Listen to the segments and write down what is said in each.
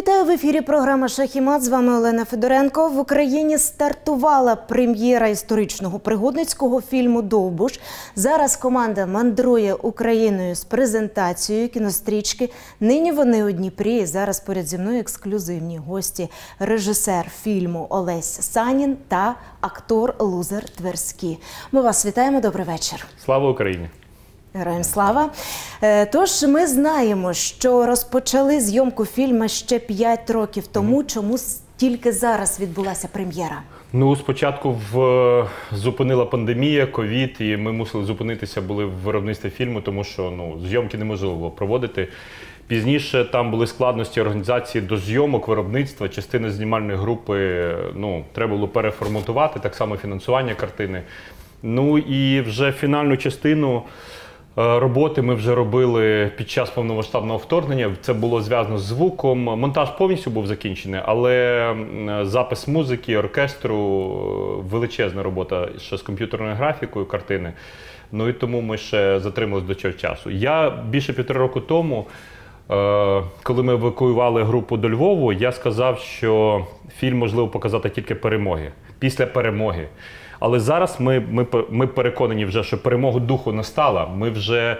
Вітаю в ефірі програма «Шах і мат». З вами Олена Федоренко. В Україні стартувала прем'єра історичного пригодницького фільму «Довбуш». Зараз команда мандрує Україною з презентацією кінострічки. Нині вони у Дніпрі. І зараз поряд зі мною ексклюзивні гості. Режисер фільму Олесь Санін та актор Лузер Тверський. Ми вас вітаємо. Добрий вечір. Слава Україні! Героям слава! Тож ми знаємо, що розпочали зйомку фільму ще 5 років тому. Чому тільки зараз відбулася прем'єра? Ну, спочатку зупинила пандемія, ковід, і ми мусили зупинитися були в виробництві фільму, тому що зйомки неможливо було проводити. Пізніше там були складності організації до зйомок, виробництва, частини знімальної групи, треба було переформатувати, так само фінансування картини. Ну і вже фінальну частину роботи ми вже робили під час повномасштабного вторгнення. Це було зв'язано з звуком. Монтаж повністю був закінчений, але запис музики, оркестру, величезна робота ще з комп'ютерною графікою картини. Ну і тому ми ще затрималися до цього часу. Я більше 1,5 року тому, коли ми евакуювали групу до Львову, я сказав, що фільм можливо показати тільки після перемоги. Але зараз ми переконані вже, що перемога духу настала. Ми вже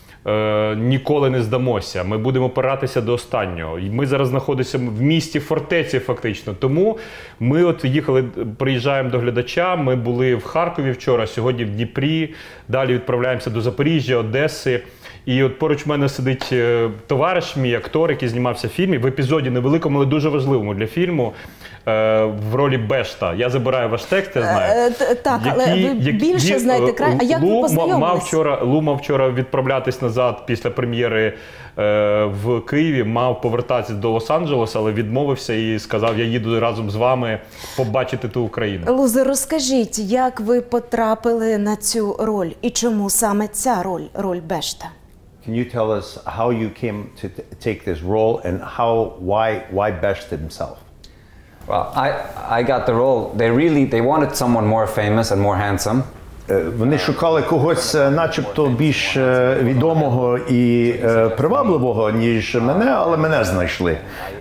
ніколи не здамося. Ми будемо опиратися до останнього. І ми зараз знаходимося в місті фортеці фактично. Тому ми приїжджаємо до глядача. Ми були в Харкові вчора, сьогодні в Дніпрі. Далі відправляємося до Запоріжжя, Одеси. І от поруч в мене сидить товариш мій, актор, який знімався в фільмі, в епізоді невеликому, але дуже важливому для фільму, в ролі Бешта. Я забираю ваш текст, я знаю. Так, але ви більше знаєте. А як ви познайомились? Лу мав вчора відправлятись назад після прем'єри в Києві, мав повертатися до Лос-Анджелеса, але відмовився і сказав, я їду разом з вами побачити ту Україну. Лузер, розкажіть, як ви потрапили на цю роль і чому саме ця роль Бешта? Can you tell us how you came to take this role and why Besht himself? Well, I got the role. They wanted someone more famous and more handsome. Вони шукали когось начебто більш відомого і привабливого, ніж мене, але мене знайшли.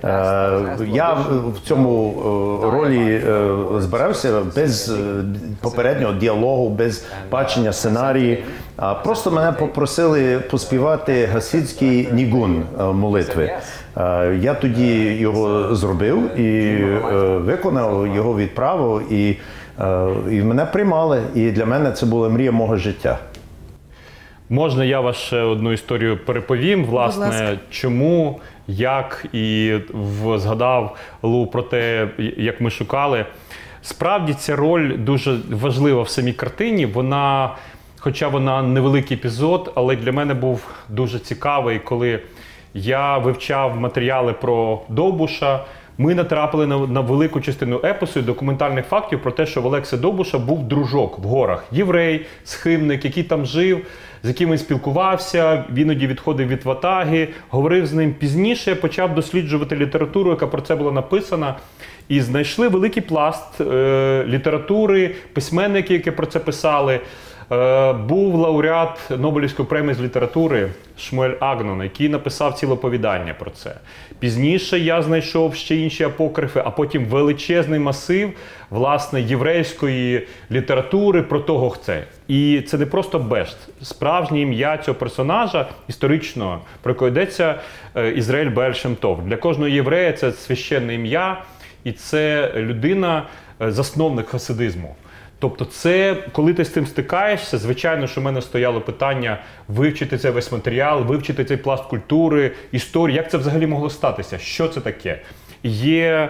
Я в цьому ролі збирався без попереднього діалогу, без бачення сценарії. Просто мене попросили поспівати гасидський нігун молитви. Я тоді його зробив і виконав, його відправив, і мене приймали, і для мене це була мрія мого життя. Можна я вас ще одну історію переповім, власне, чому, як, і згадав Лу про те, як ми шукали. Справді ця роль дуже важлива в самій картині, хоча вона невеликий епізод, але для мене був дуже цікавий, коли я вивчав матеріали про Довбуша. Ми натрапили на велику частину епосу і документальних фактів про те, що в Олекси Довбуша був дружок в горах. Єврей, схимник, який там жив, з яким він спілкувався, він іноді відходив від ватаги, говорив з ним. Пізніше почав досліджувати літературу, яка про це була написана. І знайшли великий пласт літератури, письменники, які про це писали. Був лауреат Нобелівської премії з літератури Шмуель Агнон, який написав ціле оповідання про це. Пізніше я знайшов ще інші апокрифи, а потім величезний масив, власне, єврейської літератури про того хце. І це не просто Бешт. Справжнє ім'я цього персонажа історичного, про якого йдеться Ізраїль Бааль Шем Тов. Для кожного єврея це священне ім'я, і це людина, засновник хасидизму. Тобто це, коли ти з цим стикаєшся, звичайно, що в мене стояло питання вивчити цей весь матеріал, вивчити цей пласт культури, історії, як це взагалі могло статися, що це таке. Є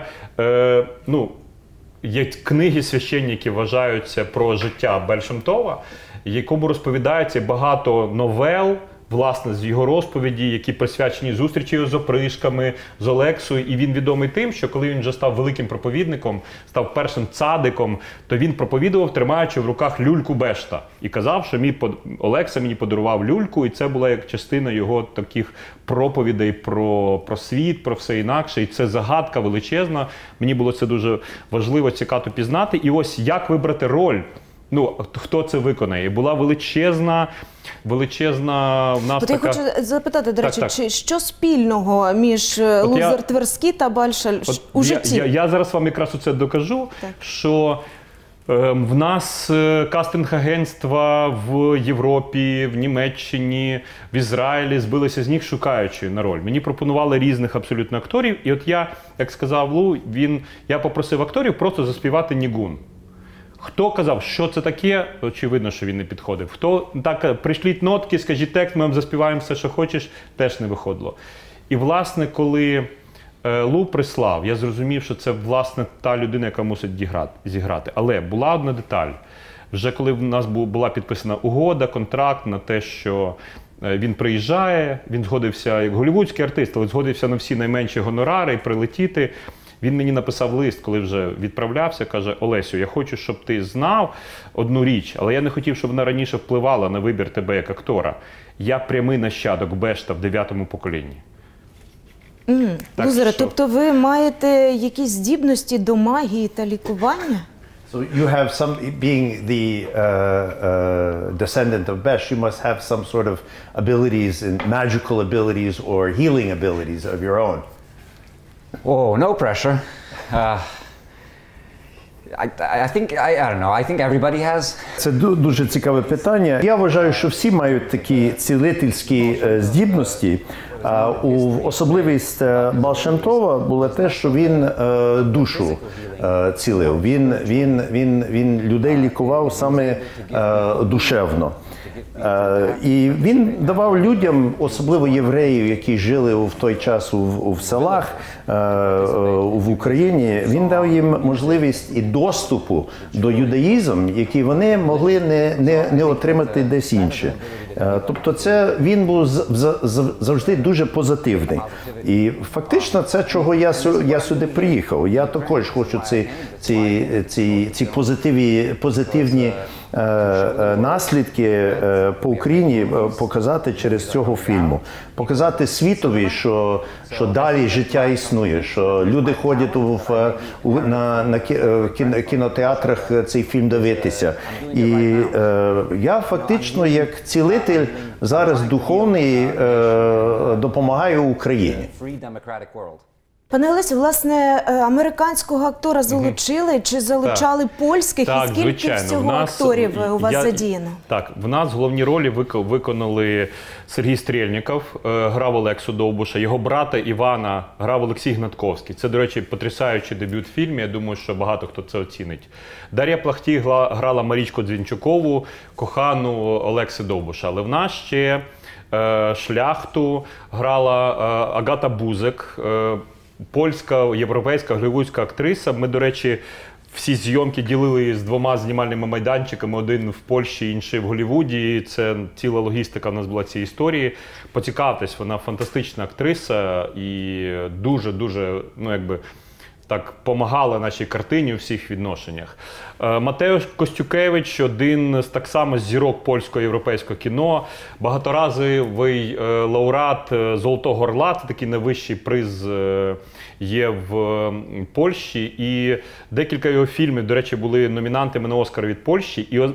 книги священні, які вважаються про життя Бааль Шем Това, якому розповідається багато новел, власне, з його розповіді, які присвячені зустрічі з опришками, з Олексою. І він відомий тим, що коли він вже став великим проповідником, став першим цадиком, то він проповідував, тримаючи в руках люльку Бешта. І казав, що Олекса мені подарував люльку, і це була як частина його таких проповідей про світ, про все інакше. І це загадка величезна. Мені було це дуже важливо, цікаво пізнати. І ось як вибрати роль ну, хто це виконає. І була величезна в нас От така... я хочу запитати, до речі, Так. що спільного між Лузер Тверський та Бальшаль у житті? Я зараз вам якраз оце докажу, Так. що в нас кастинг-агентства в Європі, в Німеччині, в Ізраїлі збилися з ніг, шукаючи на роль. Мені пропонували різних абсолютно акторів. І от я, як сказав Лу, я попросив акторів просто заспівати нігун. Хто казав, що це таке, очевидно, що він не підходив. Хто так, прийшліть нотки, скажіть текст, ми вам заспіваємо все, що хочеш, теж не виходило. І, власне, коли Лу прислав, я зрозумів, що це, власне, та людина, яка мусить зіграти. Але була одна деталь. Вже коли в нас була підписана угода, контракт на те, що він приїжджає, він згодився, як голлівудський артист, але згодився на всі найменші гонорари, прилетіти. Він мені написав лист, коли вже відправлявся, каже: Олесю, я хочу, щоб ти знав одну річ, але я не хотів, щоб вона раніше впливала на вибір тебе як актора. Я прямий нащадок Бешта в 9-му поколінні. Так Лузере, що- тобто ви маєте якісь здібності до магії та лікування? So you have some, being the descendant of Besh, you must have some sort of abilities, and magical abilities or healing abilities of your own. Oh, no pressure. I think, I don't know, I think everybody has. Це дуже цікаве питання. Я вважаю, що всі мають такі цілительські здібності. Особливість Баал Шем Това була те, що він душу цілив. Він людей лікував саме душевно. І він давав людям, особливо євреїв, які жили в той час в селах в Україні, він дав їм можливість і доступу до юдаїзму, який вони могли не отримати десь інше. Тобто він був завжди дуже позитивний. І фактично це, чого я сюди приїхав. Я також хочу ці позитивні наслідки по Україні показати через цього фільму. Показати світові, що далі життя існує, що люди ходять на кінотеатрах цей фільм дивитися. І я фактично як цілитель зараз духовний допомагаю Україні. Free democratic world. Пане Олесю, власне, американського актора залучили чи залучали польських? Так, і скільки звичайно. всього акторів у вас задіяно? Так, в нас головні ролі виконали Сергій Стрєльніков, грав Олексу Довбуша, його брата Івана грав Олексій Гнатковський. Це, до речі, потрясаючий дебют в фільмі, я думаю, що багато хто це оцінить. Дар'я Плахтій грала Марічку Дзвінчукову, кохану Олекси Довбуша. Але в нас ще Шляхту грала Агата Бузик, польська, європейська, голлівудська актриса. Ми, до речі, всі зйомки ділили з 2 знімальними майданчиками. Один в Польщі, інший в Голлівуді. Це ціла логістика в нас була цієї історії. Поцікавтесь, вона фантастична актриса і дуже-дуже, так, помагала нашій картині у всіх відношеннях. Матеуш Костюкевич – один з так само зірок польського і європейського кіно, багаторазовий лауреат Золотого Орла, це такий найвищий приз є в Польщі, і декілька його фільмів, до речі, були номінантами на Оскар від Польщі, і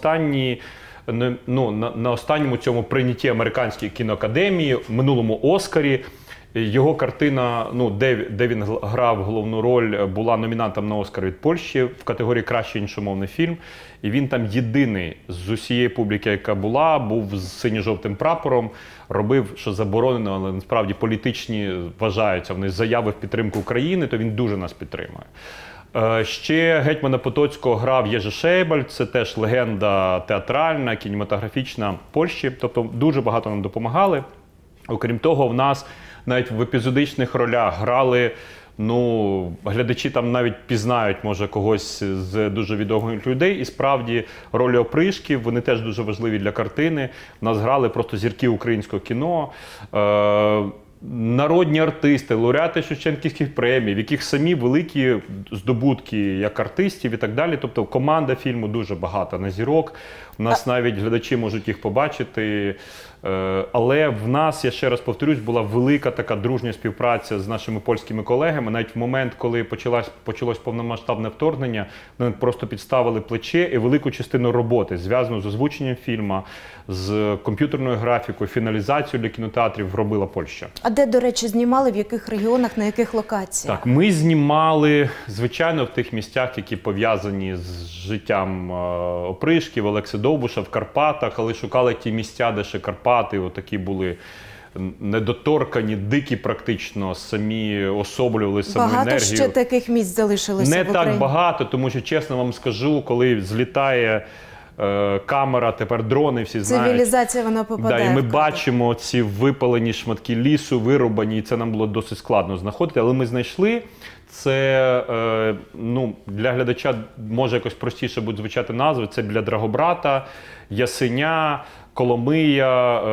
на останньому цьому прийнятті Американської кіноакадемії, минулому Оскарі, його картина, де він грав головну роль, була номінантом на Оскар від Польщі в категорії «Кращий іншомовний фільм». І він там єдиний з усієї публіки, яка був з синьо-жовтим прапором, робив, що заборонено, але насправді політичні вважаються, вони заяви в підтримку України, то він дуже нас підтримує. Ще гетьмана Потоцького грав Єжи Шейбаль, це теж легенда театральна, кінематографічна Польщі, тобто дуже багато нам допомагали. Окрім того, в нас навіть в епізодичних ролях грали, глядачі там навіть пізнають, може, когось з дуже відомих людей. І справді ролі опришків, вони теж дуже важливі для картини. В нас грали просто зірки українського кіно, народні артисти, лауреати Шевченківських премій, в яких самі великі здобутки як артистів і так далі. Тобто команда фільму дуже багата на зірок. У нас навіть глядачі можуть їх побачити. Але в нас, я ще раз повторюсь, була велика така дружня співпраця з нашими польськими колегами. Навіть в момент, коли почалось повномасштабне вторгнення, вони просто підставили плече, і велику частину роботи, зв'язану з озвученням фільму, з комп'ютерною графікою, фіналізацією для кінотеатрів, робила Польща. А де, до речі, знімали, в яких регіонах, на яких локаціях? Так, ми знімали, звичайно, в тих місцях, які пов'язані з життям опришків, Олекси Довбуша, в Карпатах, але шукали ті місця, де ще Карпати отакі були недоторкані, дикі практично, самі особлювали саму енергію. Багато ще таких місць залишилося Не в Україні? так багато, тому що, чесно вам скажу, коли злітає камера, тепер дрони, всі знають. Цивілізація, вона попадає. Да, і ми в кадр. бачимо ці випалені шматки лісу, вирубані, і це нам було досить складно знаходити, але ми знайшли. Це, для глядача може якось простіше будуть звучати назви. Це біля Драгобрата, Ясеня, Коломия,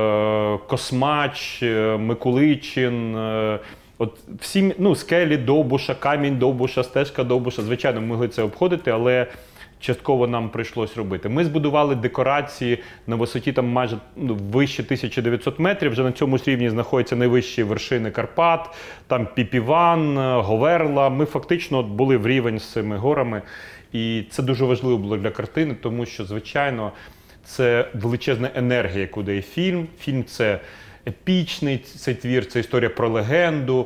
Космач, Миколичин. От всі, скелі Довбуша, камінь Довбуша, стежка Довбуша. Звичайно, ми могли це обходити, але частково нам прийшлось робити. Ми збудували декорації на висоті там майже вище 1900 метрів. Вже на цьому ж рівні знаходяться найвищі вершини Карпат, там Піпіван, Говерла. Ми фактично були в рівень з цими горами. І це дуже важливо було для картини, тому що, звичайно, це величезна енергія, яку дає фільм. Фільм – це епічний цей твір, це історія про легенду.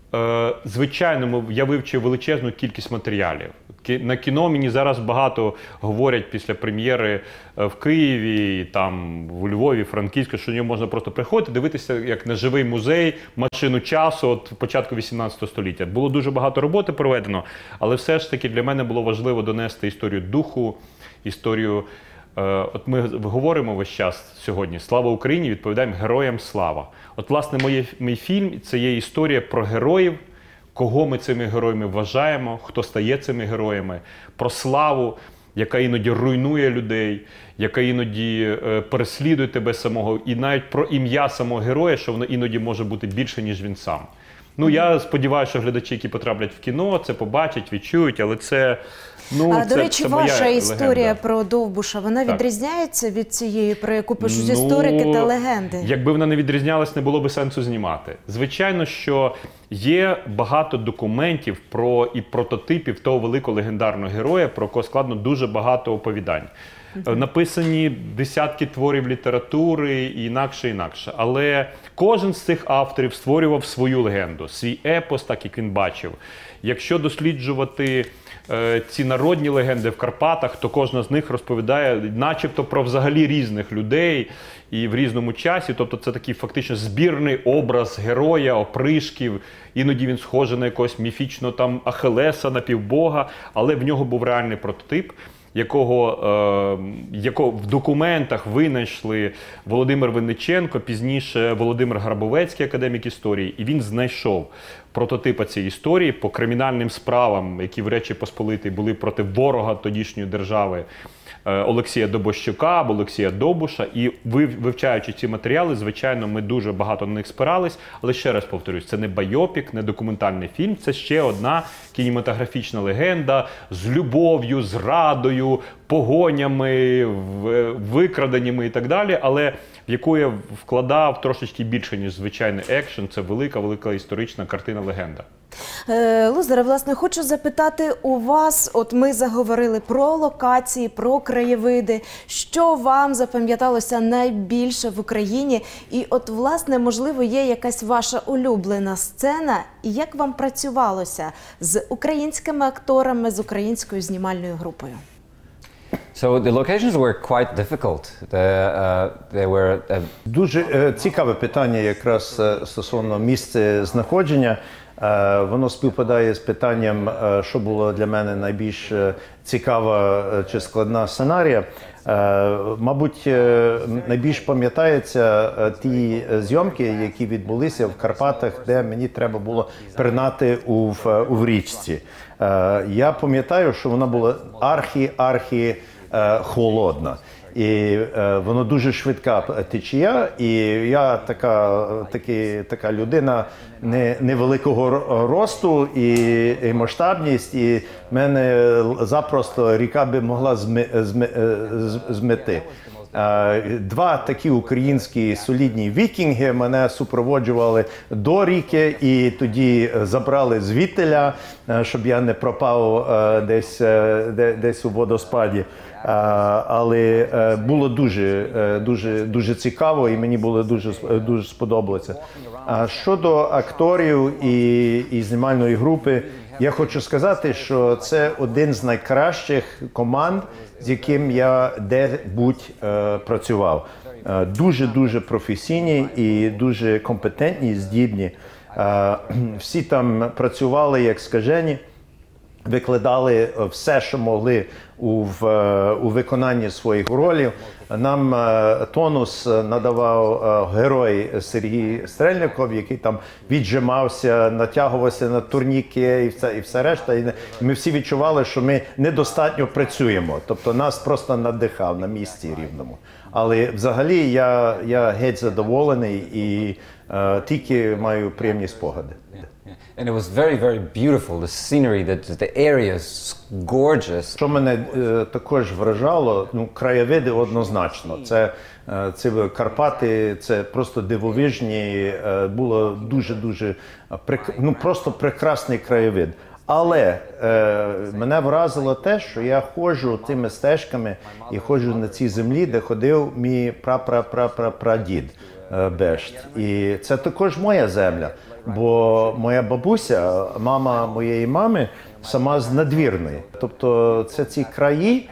Звичайно, я вивчив величезну кількість матеріалів. На кіно мені зараз багато говорять після прем'єри в Києві, там, у Львові, Франківську, що в нього можна просто приходити, дивитися як на живий музей, машину часу от початку 18 століття. Було дуже багато роботи проведено, але все ж таки для мене було важливо донести історію духу, історію. От ми говоримо весь час сьогодні «Слава Україні!», відповідаємо «Героям слава!». От, власне, мій фільм – це є історія про героїв, кого ми цими героями вважаємо, хто стає цими героями, про славу, яка іноді руйнує людей, яка іноді переслідує тебе самого, і навіть про ім'я самого героя, що воно іноді може бути більше, ніж він сам. Я сподіваюся, що глядачі, які потраплять в кіно, це побачать, відчують, але це... До речі, ваша історія легенда. Про Довбуша, вона Так. відрізняється від цієї, про яку пишуть історики та легенди? Якби вона не відрізнялась, не було б сенсу знімати. Звичайно, що є багато документів і прототипів того великого легендарного героя, про кого складно дуже багато оповідань. Написані десятки творів літератури і інакше. Але кожен з цих авторів створював свою легенду, свій епос, так як він бачив. Якщо досліджувати ці народні легенди в Карпатах, то кожна з них розповідає начебто про взагалі різних людей і в різному часі. Тобто це такий фактично збірний образ героя, опришків. Іноді він схожий на якогось міфічного там Ахілеса, напівбога, але в нього був реальний прототип, якого в документах винайшли Володимир Винниченко, пізніше Володимир Грабовецький, академік історії, і він знайшов прототипа цієї історії по кримінальним справам, які в Речі Посполитій були проти ворога тодішньої держави Олексія Добощука або Олексія Довбуша. І вивчаючи ці матеріали, звичайно, ми дуже багато на них спирались. Але ще раз повторюсь, це не байопік, не документальний фільм, це ще одна кінематографічна легенда з любов'ю, зрадою, погонями, викраденнями і так далі, але в яку я вкладав трошечки більше, ніж звичайний екшен. Це велика історична картина-легенда. Лузере, власне, хочу запитати у вас, от ми заговорили про локації, про краєвиди, що вам запам'яталося найбільше в Україні? І от, власне, можливо, є якась ваша улюблена сцена, і як вам працювалося з українськими акторами, з українською знімальною групою? So the locations were quite difficult. They were Дуже цікаве питання якраз стосовно місця знаходження. Воно співпадає з питанням, що було для мене найбільш цікава чи складна сценарія. Мабуть, найбільш пам'ятаються ті зйомки, які відбулися в Карпатах, де мені треба було пірнати у річці. Я пам'ятаю, що вона була архі холодна. І воно дуже швидка течія, і я така людина невеликого росту і масштабність, і мене запросто ріка би могла змити. Два такі українські солідні вікінги мене супроводжували до ріки і тоді забрали звідтиля, щоб я не пропав десь у водоспаді. Але було дуже цікаво і мені було дуже сподобалося. Щодо акторів і знімальної групи, я хочу сказати, що це один з найкращих команд, з яким я де-будь працював. Дуже професійні і дуже компетентні, здібні. Всі там працювали як скажені, викладали все, що могли у виконанні своїх ролів. Нам тонус надавав герой Сергій Стрельников, який там віджимався, натягувався на турніки і все решта. І ми всі відчували, що ми недостатньо працюємо. Тобто нас просто надихав на місці рівному. Але взагалі я геть задоволений і тільки маю приємні спогади. And it was very beautiful. The scenery, the area is gorgeous. Що мене також вражало, краєвиди однозначно. Це Карпати, це просто дивовижні, було дуже просто прекрасний краєвид. Але мене вразило те, що я ходжу тими стежками і ходжу на цій землі, де ходив мій прадід Бешт. І це також моя земля. Бо моя бабуся, мама моєї мами, сама з Надвірної. Тобто це ці краї,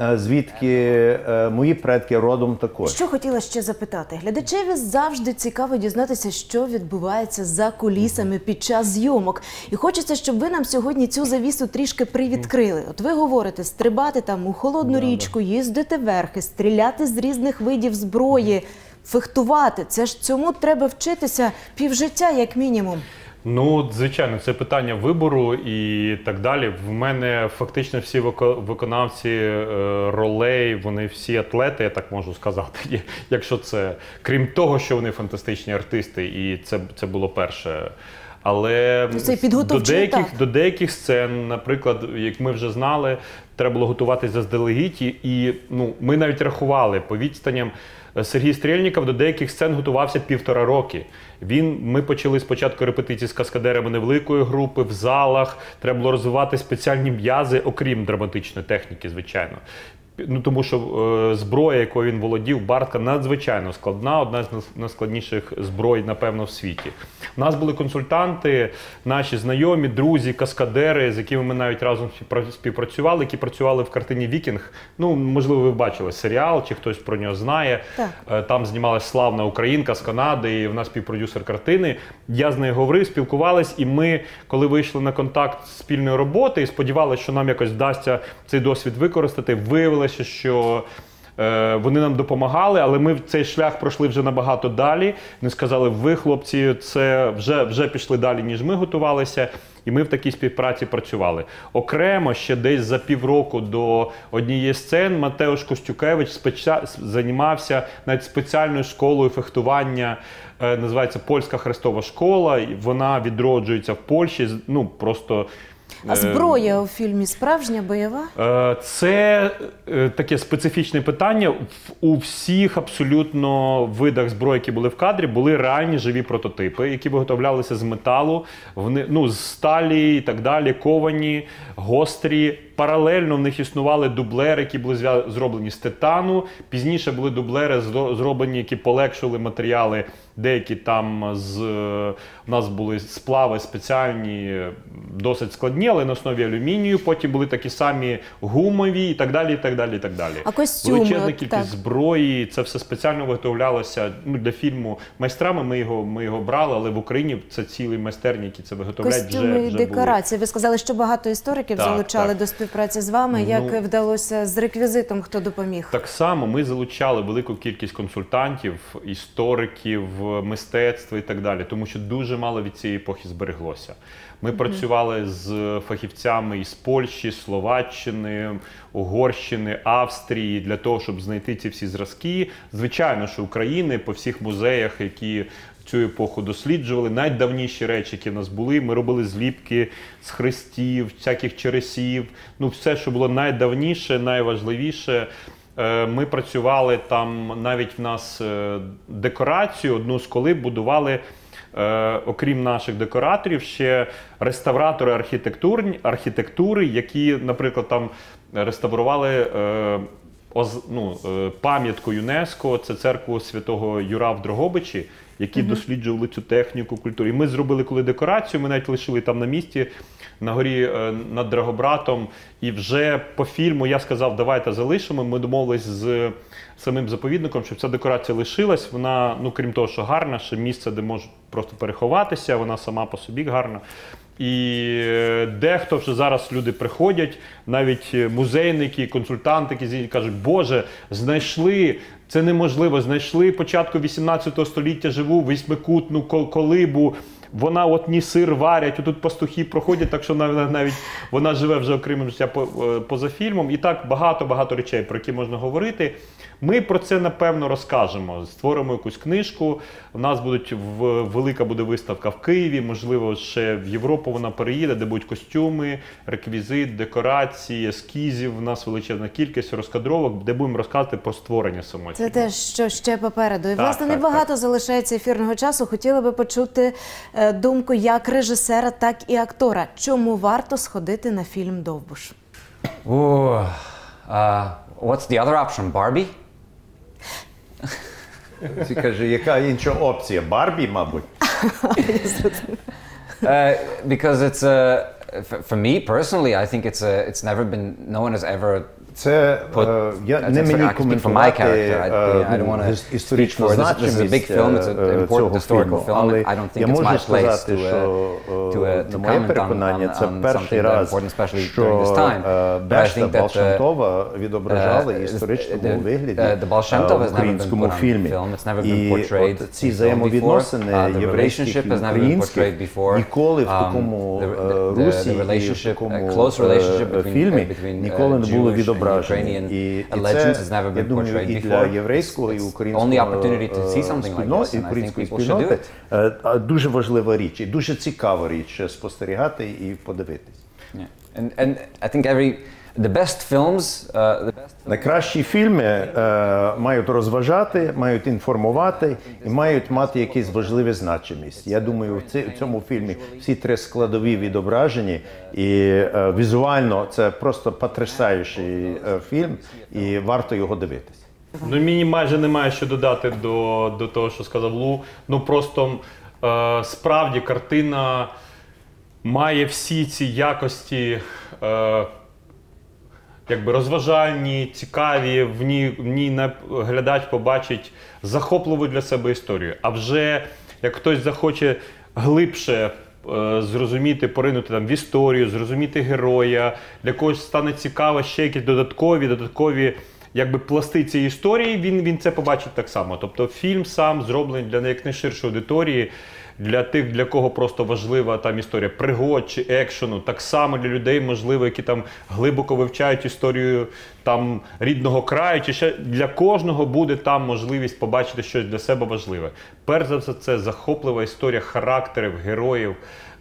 звідки мої предки родом також. Що хотіла ще запитати? Глядачеві завжди цікаво дізнатися, що відбувається за кулісами під час зйомок. І хочеться, щоб ви нам сьогодні цю завісу трішки привідкрили. От ви говорите, стрибати там у холодну річку, їздити верхи, стріляти з різних видів зброї, фехтувати. Це ж цьому треба вчитися півжиття, як мінімум. Ну, звичайно, це питання вибору і так далі. В мене фактично всі виконавці ролей, вони всі атлети, я так можу сказати. Якщо це, крім того, що вони фантастичні артисти, і це було перше. Але до деяких сцен, наприклад, як ми вже знали, треба було готуватися заздалегідь, і ми навіть рахували по відстаням. Сергій Стрельников до деяких сцен готувався 1,5 роки. Ми почали спочатку репетиції з каскадерами невеликої групи, в залах, треба було розвивати спеціальні м'язи, окрім драматичної техніки, звичайно. Тому що зброя, якою він володів, бартка, надзвичайно складна, одна з найскладніших зброй, напевно, в світі. У нас були консультанти, наші знайомі, друзі, каскадери, з якими ми навіть разом співпрацювали, які працювали в картині «Вікінг». Можливо, ви бачили серіал, чи хтось про нього знає. Так. Там знімалась славна українка з Канади, і вона співпродюсер картини. Я з нею говорив, спілкувались, і ми, коли вийшли на контакт спільної роботи і сподівалися, що нам якось вдасться цей досвід використати, виявилося, що вони нам допомагали, але ми цей шлях пройшли вже набагато далі. Вони сказали, ви, хлопці, це вже пішли далі, ніж ми готувалися, і ми в такій співпраці працювали. Окремо, ще десь за півроку до однієї сцен Матеуш Костюкевич займався навіть спеціальною школою фехтування, називається Польська Хрестова школа, і вона відроджується в Польщі, просто... А зброя у фільмі справжня, бойова? Це таке специфічне питання. У всіх абсолютно видах зброї, які були в кадрі, були реальні живі прототипи, які виготовлялися з металу, з сталі і так далі, ковані, гострі. Паралельно в них існували дублери, які були зроблені з титану. Пізніше були дублери зроблені, які полегшували матеріали. Деякі там у нас були сплави спеціальні, досить складні, але на основі алюмінію. Потім були такі самі гумові і так далі, і так далі, і так далі. А костюми? Величезна кількість зброї. Це все спеціально виготовлялося для фільму майстрами. Ми його брали, але в Україні це цілі майстерні, які це виготовляють вже були. Костюми і декорації. Ви сказали, що багато істориків залучали до співпраці з вами. Як вдалося з реквізитом, хто допоміг? Так само ми залучали велику кількість консультантів, істориків, мистецтва і так далі, тому що дуже мало від цієї епохи збереглося. Ми працювали з фахівцями із Польщі, Словаччини, Угорщини, Австрії для того, щоб знайти ці всі зразки. Звичайно, що України по всіх музеях, які цю епоху досліджували, найдавніші речі, які в нас були, ми робили зліпки з хрестів, всяких чересів, все, що було найдавніше, найважливіше. Ми працювали там, навіть в нас декорацію, одну з колиб будували, окрім наших декораторів, ще реставратори архітектури, які, наприклад, там реставрували пам'ятку ЮНЕСКО, це церкву Святого Юра в Дрогобичі, які досліджували цю техніку, культуру. І ми зробили коли декорацію, ми навіть лишили там на місці, на горі над Драгобратом. І вже по фільму я сказав, давайте залишимо. Ми домовились з самим заповідником, щоб ця декорація лишилась. Вона, ну крім того, що гарна, ще місце, де можуть просто переховатися, вона сама по собі гарна. І дехто вже зараз люди приходять, навіть музейники, консультанти, які кажуть, Боже, знайшли, це неможливо, знайшли початку 18 століття живу восьмикутну колибу, вона от ні сир варять, отут пастухи проходять, так що навіть вона живе вже окремим життя поза фільмом. І так багато речей, про які можна говорити. Ми про це, напевно, розкажемо. Створимо якусь книжку, у нас велика буде виставка в Києві, можливо, ще в Європу вона переїде, де будуть костюми, реквізит, декорації, ескізів, у нас величезна кількість розкадровок, де будемо розказувати про створення самої. Це те, що ще попереду. І, Так, власне, так, небагато залишається ефірного часу. Хотіла би почути думку як режисера, так і актора. Чому варто сходити на фільм «Довбуш»? What's the other option? Barbie? Ти каже, яка інша опція? Барбі, мабуть? Because it's for me personally, I think it's never been, no one has ever. Це не мені коментувати історичну значимість цього фільму, але я можу сказати, що на моє переконання це перший раз, що Бешта Балшантова відображала історичному вигляді в українському фільмі. І от ці взаємовідносини єврейських і українських ніколи в такому русі і в такому фільмі ніколи не було відображено. І це, я думаю, і для єврейського, і української спільноти дуже важлива річ, і дуже цікава річ спостерігати і подивитись. Найкращі фільми мають розважати, мають інформувати і мають мати якісь важливі значимість. Я думаю, в цьому фільмі всі три складові відображені, і візуально це просто потрясаючий фільм, і варто його дивитись. Ну, мені майже немає що додати до того, що сказав Лу. Ну, просто справді картина має всі ці якості, якби розважальні, цікаві, в ній глядач побачить захопливу для себе історію. А вже як хтось захоче глибше зрозуміти, поринути там в історію, зрозуміти героя, для когось стане цікаво ще якісь додаткові якби пласти цієї історії, він це побачить так само. Тобто фільм сам зроблений для якнайширшої аудиторії, для тих, для кого просто важлива там історія пригод чи екшену, так само для людей, можливо, які там глибоко вивчають історію там рідного краю, чи ще для кожного буде там можливість побачити щось для себе важливе. Перш за все, це захоплива історія характерів, героїв,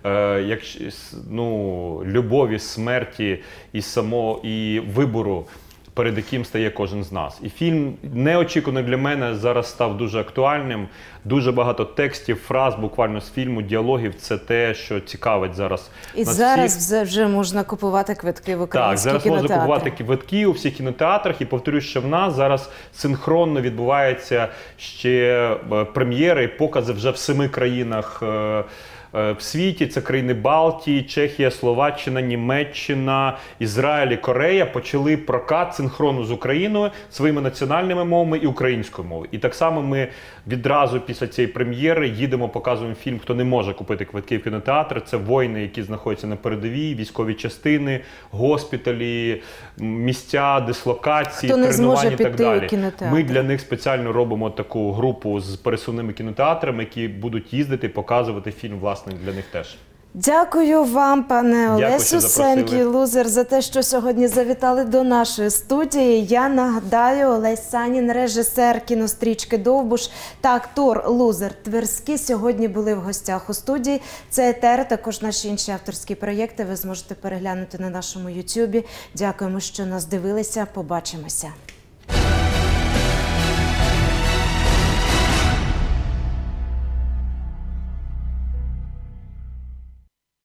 любові, смерті і вибору, перед яким стає кожен з нас. І фільм неочікувано для мене зараз став дуже актуальним. Дуже багато текстів, фраз буквально з фільму, діалогів – це те, що цікавить зараз І нас зараз всіх. Вже можна купувати квитки в українські кінотеатри. Так, зараз можна купувати квитки у всіх кінотеатрах. І повторюсь, що в нас зараз синхронно відбувається ще прем'єри і покази вже в 7 країнах в світі. Це країни Балтії, Чехія, Словаччина, Німеччина, Ізраїль і Корея почали прокат синхронно з Україною своїми національними мовами і українською мовою. І так само ми відразу після цієї прем'єри їдемо, показуємо фільм, хто не може купити квитки в кінотеатр. Це воїни, які знаходяться на передовій, військові частини, госпіталі, місця, дислокації, тренування і так далі. Ми для них спеціально робимо таку групу з пересувними кінотеатрами, які будуть їздити, показувати фільм, власне, для них теж. Дякую вам, пане Олесю Сенкі-Лузер, за те, що сьогодні завітали до нашої студії. Я нагадаю, Олесь Санін, режисер кінострічки «Довбуш» та актор Лузер Тверський сьогодні були в гостях у студії. Це етер, також наші інші авторські проєкти ви зможете переглянути на нашому ютубі. Дякуємо, що нас дивилися. Побачимося.